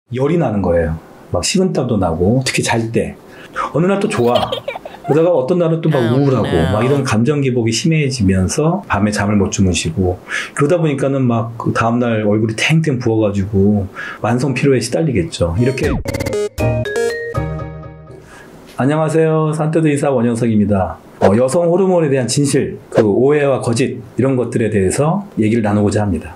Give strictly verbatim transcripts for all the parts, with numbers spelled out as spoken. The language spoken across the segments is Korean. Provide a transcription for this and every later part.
열이 나는 거예요. 막 식은땀도 나고, 특히 잘 때. 어느 날 또 좋아. 그러다가 어떤 날은 또 막 우울하고, 막 이런 감정 기복이 심해지면서 밤에 잠을 못 주무시고, 그러다 보니까는 막 그 다음날 얼굴이 탱탱 부어가지고, 만성 피로에 시달리겠죠. 이렇게. 안녕하세요. 산뜨드 의사 원영석입니다. 어, 여성 호르몬에 대한 진실, 그 오해와 거짓, 이런 것들에 대해서 얘기를 나누고자 합니다.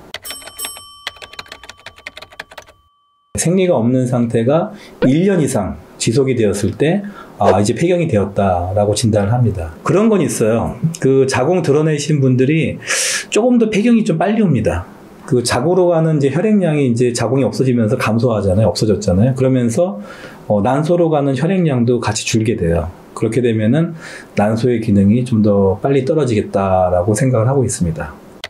생리가 없는 상태가 일 년 이상 지속이 되었을 때 아, 이제 폐경이 되었다라고 진단을 합니다. 그런 건 있어요. 그 자궁 드러내신 분들이 조금 더 폐경이 좀 빨리 옵니다. 그 자궁으로 가는 이제 혈액량이 이제 자궁이 없어지면서 감소하잖아요. 없어졌잖아요. 그러면서 어, 난소로 가는 혈액량도 같이 줄게 돼요. 그렇게 되면은 난소의 기능이 좀 더 빨리 떨어지겠다라고 생각을 하고 있습니다.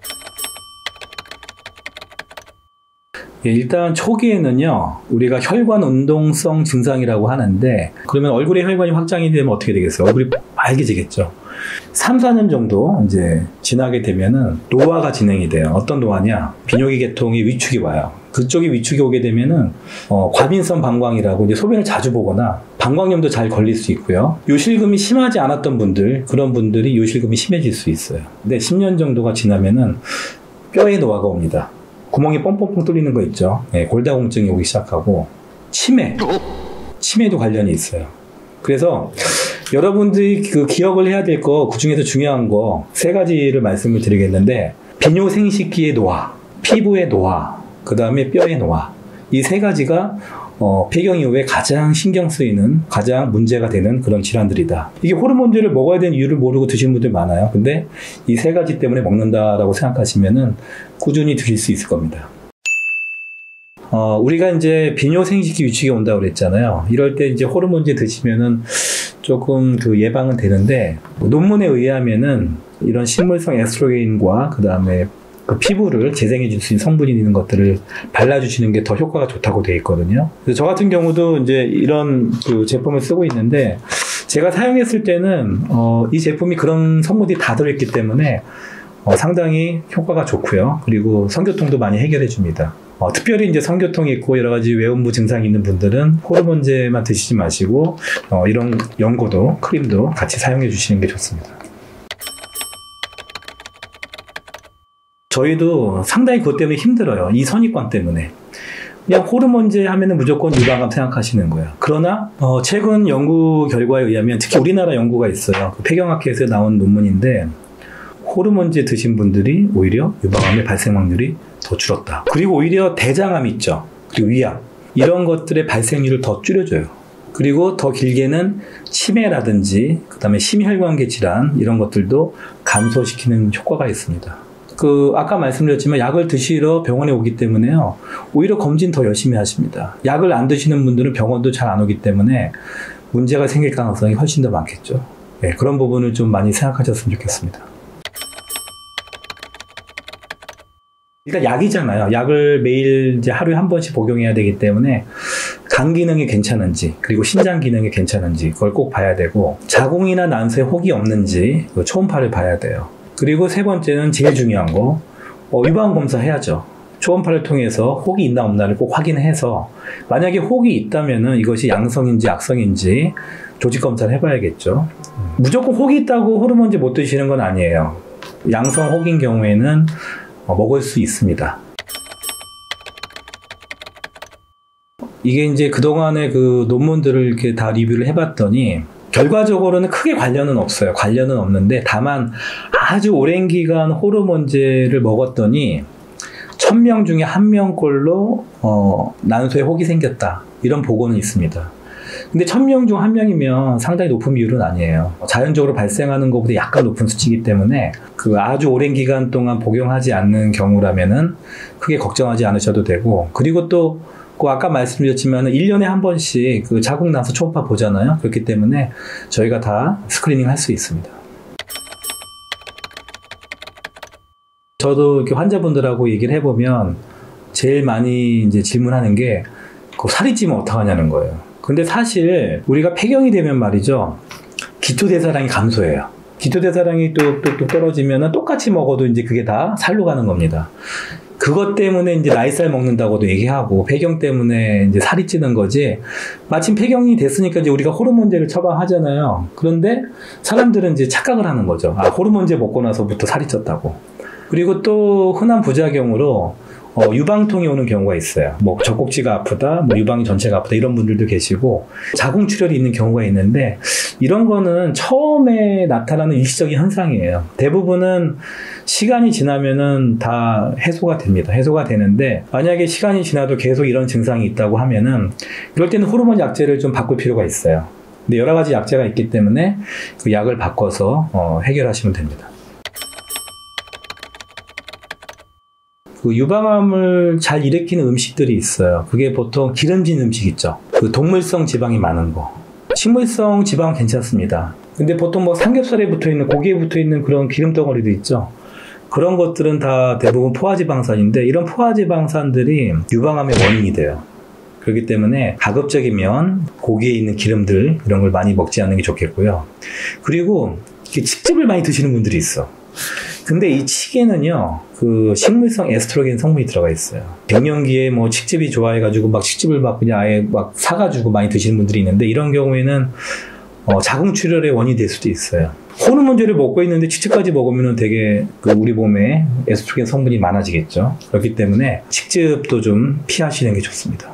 예, 일단 초기에는요, 우리가 혈관 운동성 증상이라고 하는데, 그러면 얼굴에 혈관이 확장이 되면 어떻게 되겠어요? 얼굴이 빨개지겠죠. 삼, 사 년 정도 이제 지나게 되면은 노화가 진행이 돼요. 어떤 노화냐? 비뇨기 계통이 위축이 와요. 그쪽이 위축이 오게 되면은 어, 과민성 방광이라고 이제 소변을 자주 보거나 방광염도 잘 걸릴 수 있고요. 요실금이 심하지 않았던 분들, 그런 분들이 요실금이 심해질 수 있어요. 근데 십 년 정도가 지나면은 뼈에 노화가 옵니다. 구멍이 뻥뻥뻥 뚫리는 거 있죠. 네, 골다공증이 오기 시작하고 치매, 치매도 관련이 있어요. 그래서 여러분들이 그 기억을 해야 될 거, 그 중에서 중요한 거 세 가지를 말씀을 드리겠는데, 비뇨생식기의 노화, 피부의 노화, 그 다음에 뼈의 노화, 이 세 가지가 어, 폐경 이후에 가장 신경 쓰이는, 가장 문제가 되는 그런 질환들이다. 이게 호르몬제를 먹어야 되는 이유를 모르고 드시는 분들 많아요. 근데 이 세 가지 때문에 먹는다라고 생각하시면은 꾸준히 드실 수 있을 겁니다. 어, 우리가 이제 비뇨생식기 위축이 온다고 그랬잖아요. 이럴 때 이제 호르몬제 드시면은 조금 그 예방은 되는데, 논문에 의하면은 이런 식물성 에스트로겐과 그 다음에 그 피부를 재생해 줄 수 있는 성분이 있는 것들을 발라주시는 게 더 효과가 좋다고 되어 있거든요. 그래서 저 같은 경우도 이제 이런 그 제품을 쓰고 있는데, 제가 사용했을 때는 어, 이 제품이 그런 성분이 다 들어있기 때문에 어, 상당히 효과가 좋고요. 그리고 성교통도 많이 해결해 줍니다. 어, 특별히 이제 성교통이 있고 여러 가지 외음부 증상이 있는 분들은 호르몬제만 드시지 마시고 어, 이런 연고도, 크림도 같이 사용해 주시는 게 좋습니다. 저희도 상당히 그것 때문에 힘들어요. 이 선입관 때문에. 그냥 호르몬제 하면은 무조건 유방암 생각하시는 거예요. 그러나 어, 최근 연구 결과에 의하면, 특히 우리나라 연구가 있어요. 그 폐경학회에서 나온 논문인데, 호르몬제 드신 분들이 오히려 유방암의 발생 확률이 더 줄었다. 그리고 오히려 대장암 있죠. 그리고 위암. 이런 것들의 발생률을 더 줄여줘요. 그리고 더 길게는 치매라든지 그 다음에 심혈관계 질환, 이런 것들도 감소시키는 효과가 있습니다. 그 아까 말씀드렸지만 약을 드시러 병원에 오기 때문에요, 오히려 검진 더 열심히 하십니다. 약을 안 드시는 분들은 병원도 잘 안 오기 때문에 문제가 생길 가능성이 훨씬 더 많겠죠. 네, 그런 부분을 좀 많이 생각하셨으면 좋겠습니다. 일단 약이잖아요. 약을 매일 이제 하루에 한 번씩 복용해야 되기 때문에 간 기능이 괜찮은지, 그리고 신장 기능이 괜찮은지 그걸 꼭 봐야 되고, 자궁이나 난소에 혹이 없는지 그 초음파를 봐야 돼요. 그리고 세 번째는 제일 중요한 거, 어, 유방 검사 해야죠. 초음파를 통해서 혹이 있나 없나를 꼭 확인해서, 만약에 혹이 있다면은 이것이 양성인지 악성인지 조직 검사를 해봐야겠죠. 무조건 혹이 있다고 호르몬제 못 드시는 건 아니에요. 양성 혹인 경우에는 어, 먹을 수 있습니다. 이게 이제 그동안의 그 논문들을 이렇게 다 리뷰를 해봤더니, 결과적으로는 크게 관련은 없어요. 관련은 없는데, 다만 아주 오랜 기간 호르몬제를 먹었더니 천 명 중에 한 명꼴로 어, 난소에 혹이 생겼다, 이런 보고는 있습니다. 근데 천 명 중 한 명이면 상당히 높은 비율은 아니에요. 자연적으로 발생하는 것보다 약간 높은 수치이기 때문에 그 아주 오랜 기간 동안 복용하지 않는 경우라면은 크게 걱정하지 않으셔도 되고, 그리고 또 그 아까 말씀드렸지만 일 년에 한 번씩 그 자궁 난소 초음파 보잖아요. 그렇기 때문에 저희가 다 스크리닝 할 수 있습니다. 저도 이렇게 환자분들하고 얘기를 해보면 제일 많이 이제 질문하는 게, 그 살이 찌면 어떡하냐는 거예요. 근데 사실 우리가 폐경이 되면 말이죠, 기초대사량이 감소해요. 기초대사량이 뚝뚝뚝 떨어지면 똑같이 먹어도 이제 그게 다 살로 가는 겁니다. 그것 때문에 이제 나이살 먹는다고도 얘기하고 폐경 때문에 이제 살이 찌는 거지. 마침 폐경이 됐으니까 이제 우리가 호르몬제를 처방하잖아요. 그런데 사람들은 이제 착각을 하는 거죠. 아, 호르몬제 먹고 나서부터 살이 쪘다고. 그리고 또 흔한 부작용으로 어, 유방통이 오는 경우가 있어요. 뭐 젖꼭지가 아프다, 뭐 유방 전체가 아프다 이런 분들도 계시고 자궁출혈이 있는 경우가 있는데 이런 거는 처음에 나타나는 일시적인 현상이에요. 대부분은 시간이 지나면은 다 해소가 됩니다. 해소가 되는데 만약에 시간이 지나도 계속 이런 증상이 있다고 하면은 이럴 때는 호르몬 약제를 좀 바꿀 필요가 있어요. 근데 여러 가지 약제가 있기 때문에 그 약을 바꿔서 어, 해결하시면 됩니다. 그 유방암을 잘 일으키는 음식들이 있어요. 그게 보통 기름진 음식 있죠. 그 동물성 지방이 많은 거. 식물성 지방은 괜찮습니다. 근데 보통 뭐 삼겹살에 붙어 있는, 고기에 붙어 있는 그런 기름 덩어리도 있죠. 그런 것들은 다 대부분 포화지방산인데 이런 포화지방산들이 유방암의 원인이 돼요. 그렇기 때문에 가급적이면 고기에 있는 기름들 이런 걸 많이 먹지 않는 게 좋겠고요. 그리고 칡즙을 많이 드시는 분들이 있어. 근데 이 칡에는요, 그 식물성 에스트로겐 성분이 들어가 있어요. 갱년기에 뭐 칡즙이 좋아해가지고 막 칡즙을 막 그냥 아예 막 사가지고 많이 드시는 분들이 있는데 이런 경우에는 어, 자궁출혈의 원인이 될 수도 있어요. 호르몬제를 먹고 있는데 칡즙까지 먹으면 되게 그 우리 몸에 에스트로겐 성분이 많아지겠죠. 그렇기 때문에 칡즙도 좀 피하시는 게 좋습니다.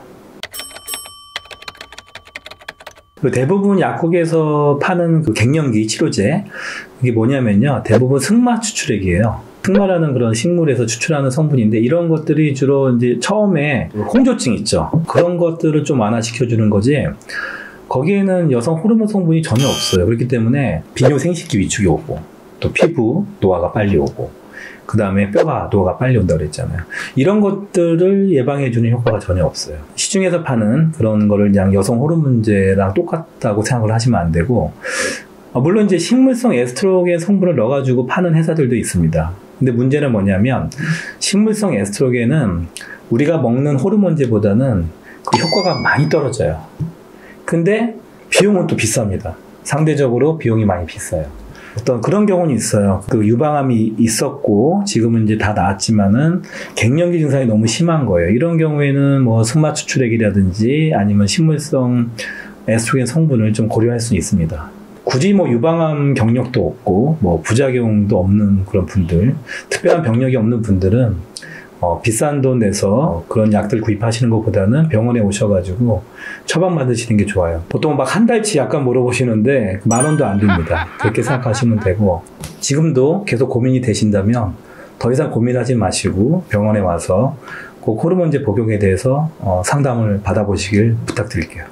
대부분 약국에서 파는 그 갱년기 치료제, 이게 뭐냐면요, 대부분 승마 추출액이에요. 승마라는 그런 식물에서 추출하는 성분인데 이런 것들이 주로 이제 처음에 홍조증 있죠. 그런 것들을 좀 완화시켜주는 거지. 거기에는 여성 호르몬 성분이 전혀 없어요. 그렇기 때문에 비뇨 생식기 위축이 오고 또 피부 노화가 빨리 오고 그 다음에 뼈가 노화가 빨리 온다고 그랬잖아요. 이런 것들을 예방해주는 효과가 전혀 없어요. 시중에서 파는 그런 거를 그냥 여성 호르몬제랑 똑같다고 생각을 하시면 안 되고, 어, 물론 이제 식물성 에스트로겐 성분을 넣어가지고 파는 회사들도 있습니다. 근데 문제는 뭐냐면 식물성 에스트로겐은 우리가 먹는 호르몬제보다는 그 효과가 많이 떨어져요. 근데 비용은 또 비쌉니다. 상대적으로 비용이 많이 비싸요. 어떤 그런 경우는 있어요. 그 유방암이 있었고 지금은 이제 다 나았지만은 갱년기 증상이 너무 심한 거예요. 이런 경우에는 뭐 승마 추출액이라든지 아니면 식물성 에스트로겐 성분을 좀 고려할 수 있습니다. 굳이 뭐 유방암 경력도 없고 뭐 부작용도 없는 그런 분들, 특별한 병력이 없는 분들은 어, 비싼 돈 내서 그런 약들 구입하시는 것보다는 병원에 오셔가지고 처방 받으시는 게 좋아요. 보통 막 한 달치 약간 물어보시는데 만 원도 안 됩니다. 그렇게 생각하시면 되고, 지금도 계속 고민이 되신다면 더 이상 고민하지 마시고 병원에 와서 꼭 호르몬제 복용에 대해서 어, 상담을 받아보시길 부탁드릴게요.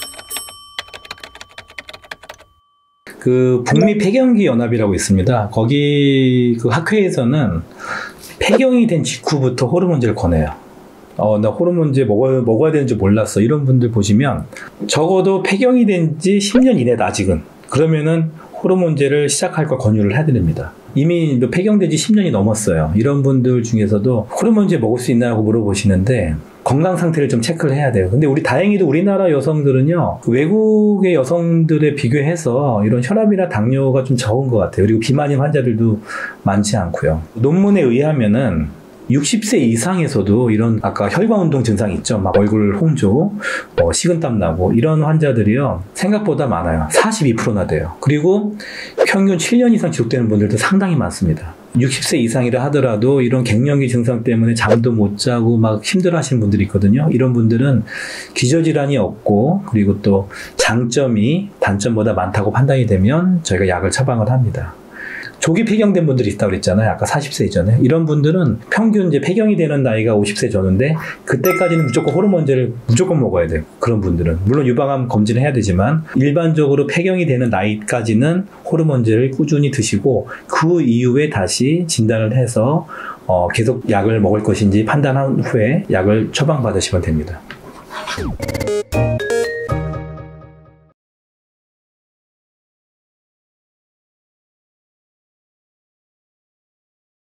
그 북미 폐경기 연합이라고 있습니다. 거기 그 학회에서는 폐경이 된 직후부터 호르몬제를 권해요. 어, 나 호르몬제 먹어야, 먹어야 되는지 몰랐어. 이런 분들 보시면 적어도 폐경이 된 지 십 년 이내다, 아직은. 그러면은 호르몬제를 시작할 걸 권유를 해드립니다. 이미 폐경된 지 십 년이 넘었어요. 이런 분들 중에서도 호르몬제 먹을 수 있나고 물어보시는데 건강 상태를 좀 체크를 해야 돼요. 근데 우리 다행히도 우리나라 여성들은요, 외국의 여성들에 비교해서 이런 혈압이나 당뇨가 좀 적은 것 같아요. 그리고 비만인 환자들도 많지 않고요. 논문에 의하면은 육십 세 이상에서도 이런 아까 혈관 운동 증상이 있죠. 막 얼굴 홍조, 어, 식은땀 나고 이런 환자들이요 생각보다 많아요. 사십이 퍼센트나 돼요. 그리고 평균 칠 년 이상 지속되는 분들도 상당히 많습니다. 육십 세 이상이라 하더라도 이런 갱년기 증상 때문에 잠도 못 자고 막 힘들어 하시는 분들이 있거든요. 이런 분들은 기저질환이 없고 그리고 또 장점이 단점보다 많다고 판단이 되면 저희가 약을 처방을 합니다. 조기 폐경된 분들이 있다고 그랬잖아요. 아까 사십 세 이전에. 이런 분들은 평균 이제 폐경이 되는 나이가 오십 세 전후인데 그때까지는 무조건 호르몬제를 무조건 먹어야 돼요. 그런 분들은. 물론 유방암 검진을 해야 되지만 일반적으로 폐경이 되는 나이까지는 호르몬제를 꾸준히 드시고 그 이후에 다시 진단을 해서 어, 계속 약을 먹을 것인지 판단한 후에 약을 처방받으시면 됩니다.